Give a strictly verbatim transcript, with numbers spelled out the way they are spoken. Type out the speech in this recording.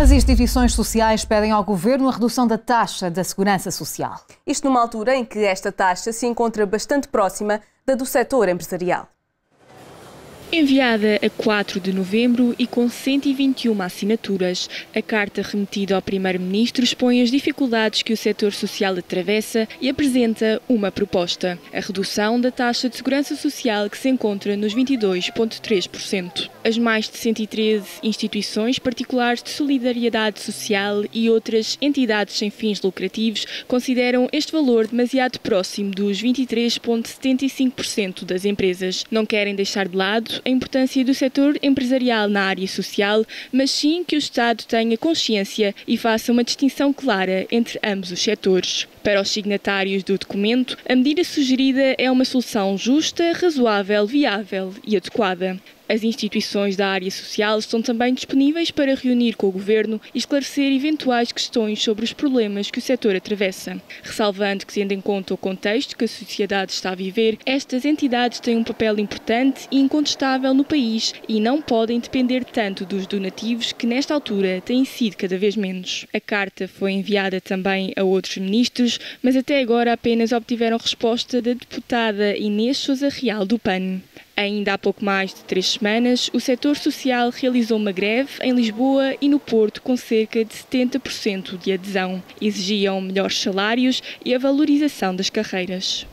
As instituições sociais pedem ao Governo a redução da taxa da Segurança Social. Isto numa altura em que esta taxa se encontra bastante próxima da do setor empresarial. Enviada a quatro de novembro e com cento e vinte e uma assinaturas, a carta remetida ao Primeiro-Ministro expõe as dificuldades que o setor social atravessa e apresenta uma proposta: a redução da taxa de segurança social, que se encontra nos vinte e dois vírgula três por cento. As mais de cento e treze instituições particulares de solidariedade social e outras entidades sem fins lucrativos consideram este valor demasiado próximo dos vinte e três vírgula setenta e cinco por cento das empresas. Não querem deixar de lado a importância do setor empresarial na área social, mas sim que o Estado tenha consciência e faça uma distinção clara entre ambos os setores. Para os signatários do documento, a medida sugerida é uma solução justa, razoável, viável e adequada. As instituições da área social estão também disponíveis para reunir com o Governo e esclarecer eventuais questões sobre os problemas que o setor atravessa. Ressalvando que, tendo em conta o contexto que a sociedade está a viver, estas entidades têm um papel importante e incontestável no país e não podem depender tanto dos donativos, que nesta altura têm sido cada vez menos. A carta foi enviada também a outros ministros, mas até agora apenas obtiveram resposta da deputada Inês Sousa Real do P A N. Ainda há pouco mais de três semanas, o setor social realizou uma greve em Lisboa e no Porto com cerca de setenta por cento de adesão. Exigiam melhores salários e a valorização das carreiras.